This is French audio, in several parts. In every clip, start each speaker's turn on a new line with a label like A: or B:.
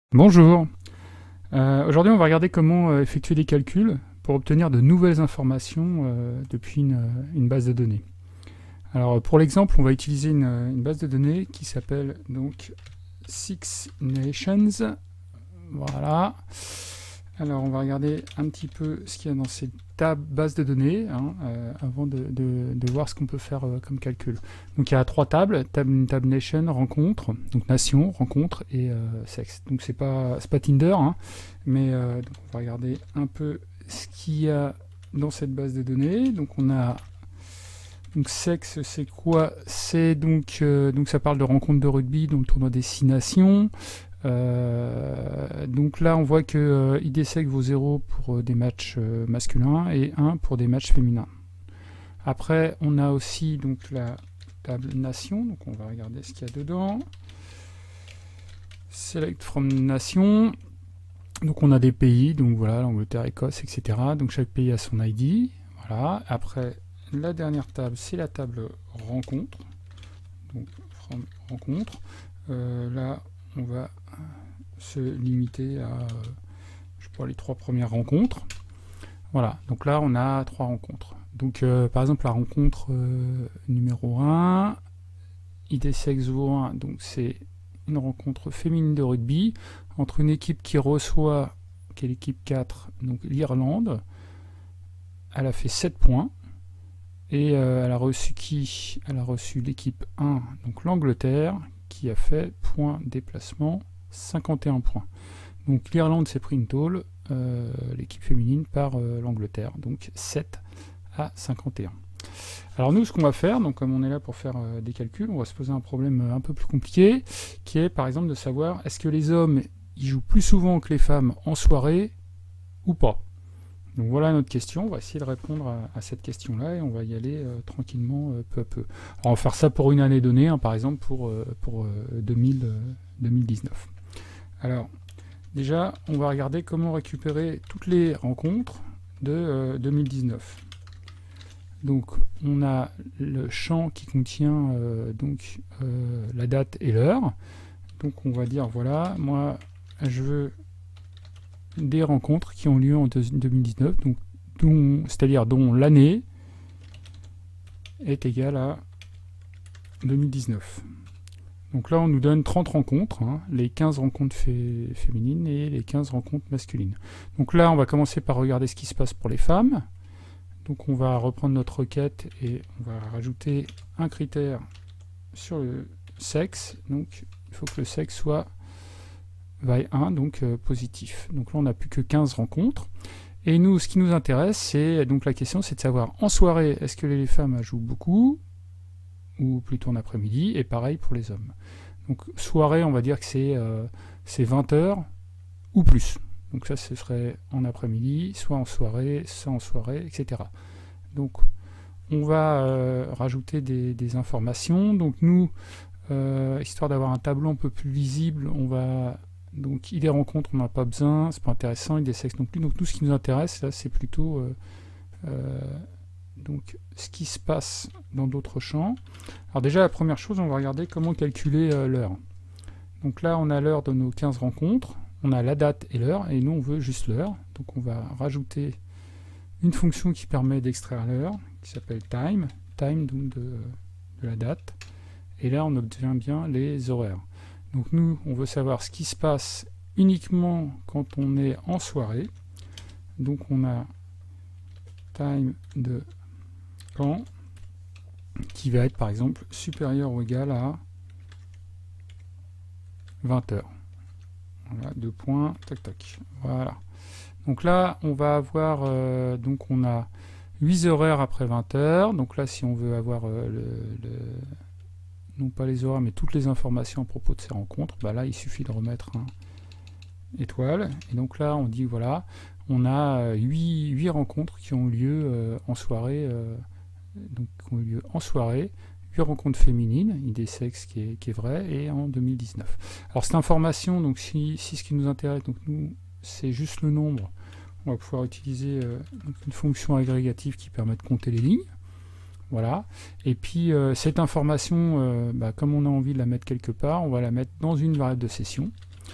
A: Bonjour. Aujourd'hui, on va regarder comment effectuer des calculs pour obtenir de nouvelles informations depuis une base de données. Alors, pour l'exemple, on va utiliser une base de données qui s'appelle donc Six Nations. Voilà. Alors, on va regarder un petit peu ce qu'il y a dans cette base de données avant de voir ce qu'on peut faire comme calcul. Donc, il y a trois tables. Une table Nation, rencontre, donc nation, rencontre et sexe. Donc, c'est pas Tinder, mais donc on va regarder un peu ce qu'il y a dans cette base de données. Donc, on a donc sexe, c'est quoi? C'est donc ça parle de rencontre de rugby, donc tournoi des 6 nations. Donc là, on voit que IDSEC vaut 0 pour des matchs masculins et 1 pour des matchs féminins. Après, on a aussi donc la table nation. Donc on va regarder ce qu'il y a dedans. Select from nation. Donc on a des pays, donc voilà, l'Angleterre, Écosse, etc. Donc chaque pays a son ID. Voilà. Après, la dernière table, c'est la table rencontre. Donc from rencontre. Là, on va se limiter à je crois les 3 premières rencontres. Voilà, donc là on a 3 rencontres. Donc par exemple la rencontre numéro 1, IDSEC vaut 1, donc c'est une rencontre féminine de rugby entre une équipe qui reçoit, qui est l'équipe 4, donc l'Irlande. Elle a fait 7 points. Et elle a reçu qui? Elle a reçu l'équipe 1, donc l'Angleterre, qui a fait point déplacement 51 points. Donc l'Irlande s'est pris une tôle, l'équipe féminine par l'Angleterre, donc 7 à 51. Alors nous, ce qu'on va faire, donc comme on est là pour faire des calculs, on va se poser un problème un peu plus compliqué, qui est par exemple de savoir est-ce que les hommes ils jouent plus souvent que les femmes en soirée ou pas. Donc voilà notre question, on va essayer de répondre à cette question-là et on va y aller tranquillement peu à peu. Alors on va faire ça pour une année donnée, par exemple pour 2019. Alors déjà, on va regarder comment récupérer toutes les rencontres de 2019. Donc on a le champ qui contient la date et l'heure. Donc on va dire voilà, moi je veux des rencontres qui ont lieu en 2019, donc c'est-à-dire dont l'année est égale à 2019. Donc là, on nous donne 30 rencontres, les 15 rencontres féminines et les 15 rencontres masculines. Donc là, on va commencer par regarder ce qui se passe pour les femmes. Donc on va reprendre notre requête et on va rajouter un critère sur le sexe. Donc il faut que le sexe soit vaille 1, donc positif. Donc là, on n'a plus que 15 rencontres. Et nous, ce qui nous intéresse, c'est donc la question, c'est de savoir en soirée, est-ce que les femmes jouent beaucoup ou plutôt en après-midi, et pareil pour les hommes. Donc soirée, on va dire que c'est 20 heures ou plus. Donc ça, ce serait en après-midi, soit en soirée, etc. Donc on va rajouter des informations. Donc nous, histoire d'avoir un tableau un peu plus visible, on va donc ID rencontres, on n'a pas besoin, c'est pas intéressant, ID sexe non plus. Donc tout ce qui nous intéresse là, c'est plutôt donc ce qui se passe dans d'autres champs. Alors déjà la première chose, on va regarder comment calculer l'heure. Donc là on a l'heure de nos 15 rencontres, on a la date et l'heure, et nous on veut juste l'heure. Donc on va rajouter une fonction qui permet d'extraire l'heure, qui s'appelle time donc de la date, et là on obtient bien les horaires. Donc nous, on veut savoir ce qui se passe uniquement quand on est en soirée. Donc on a time de quand qui va être par exemple supérieur ou égal à 20 heures. Voilà, 2 points, tac tac. Voilà. Donc là, on va avoir, donc on a 8 horaires après 20 heures. Donc là, si on veut avoir non pas les horaires, mais toutes les informations à propos de ces rencontres, bah là, il suffit de remettre un étoile. Et donc là, on dit, voilà, on a 8 rencontres qui ont lieu en soirée, donc qui ont eu lieu en soirée, 8 rencontres féminines, IDSEC qui est vrai, et en 2019. Alors cette information, donc si ce qui nous intéresse, donc nous, c'est juste le nombre, on va pouvoir utiliser une fonction agrégative qui permet de compter les lignes. Voilà. Et puis cette information, comme on a envie de la mettre quelque part, on va la mettre dans une variable de session.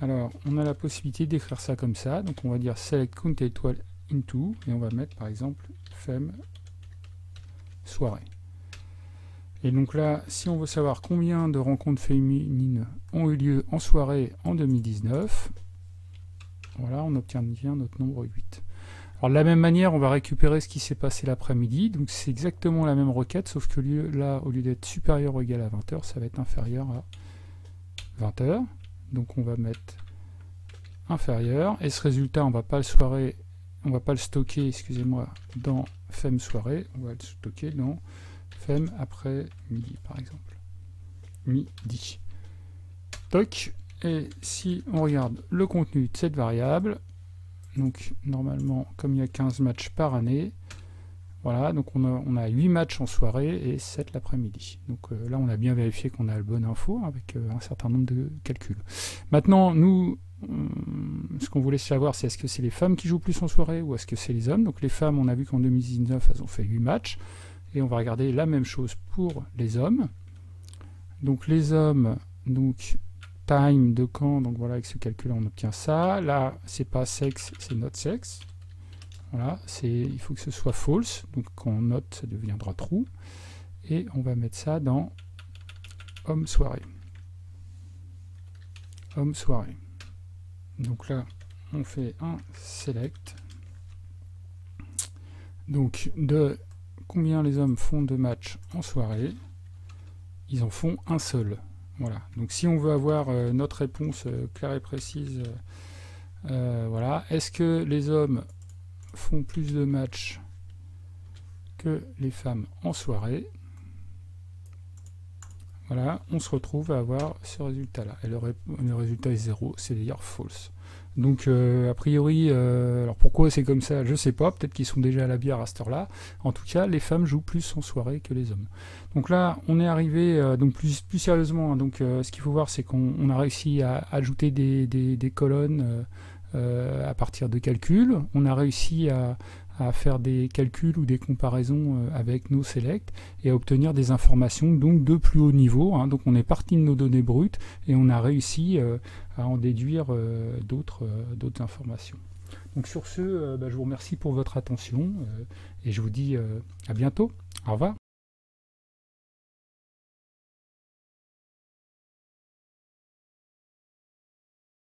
A: Alors, on a la possibilité d'écrire ça comme ça. Donc, on va dire select count étoile into et on va mettre par exemple femme soirée. Et donc là, si on veut savoir combien de rencontres féminines ont eu lieu en soirée en 2019, voilà, on obtient bien notre nombre 8. Alors de la même manière, on va récupérer ce qui s'est passé l'après-midi. Donc c'est exactement la même requête, sauf que là, au lieu d'être supérieur ou égal à 20h, ça va être inférieur à 20h. Donc on va mettre inférieur. Et ce résultat, on va pas le stocker, excusez-moi, dans femme soirée. On va le stocker dans femme après midi, par exemple. Midi. Toc. Et si on regarde le contenu de cette variable, donc normalement, comme il y a 15 matchs par année, voilà, donc on a 8 matchs en soirée et 7 l'après-midi. Donc là, on a bien vérifié qu'on a la bonne info avec un certain nombre de calculs. Maintenant, nous, ce qu'on voulait savoir, c'est est-ce que c'est les femmes qui jouent plus en soirée ou est-ce que c'est les hommes. Donc les femmes, on a vu qu'en 2019, elles ont fait 8 matchs. Et on va regarder la même chose pour les hommes. Donc les hommes, donc time de quand, donc voilà, avec ce calcul on obtient ça. Là, c'est pas sexe, c'est not sexe. Voilà, il faut que ce soit false. Donc quand on note, ça deviendra true. Et on va mettre ça dans homme soirée. Homme soirée. Donc là, on fait un select. Donc de combien les hommes font de matchs en soirée, ils en font un seul. Voilà. Donc si on veut avoir notre réponse claire et précise, voilà. Est-ce que les hommes font plus de matchs que les femmes en soirée? Voilà, on se retrouve à avoir ce résultat-là. Et le résultat est 0, c'est d'ailleurs false. Donc a priori, alors pourquoi c'est comme ça, je sais pas, peut-être qu'ils sont déjà à la bière à cette heure-là. En tout cas, les femmes jouent plus en soirée que les hommes. Donc là, on est arrivé, donc plus sérieusement, hein, donc ce qu'il faut voir, c'est qu'on a réussi à ajouter des colonnes à partir de calculs. On a réussi à faire des calculs ou des comparaisons avec nos selects et à obtenir des informations donc de plus haut niveau. Hein. Donc on est parti de nos données brutes et on a réussi à en déduire d'autres informations. Donc sur ce, je vous remercie pour votre attention et je vous dis à bientôt. Au revoir.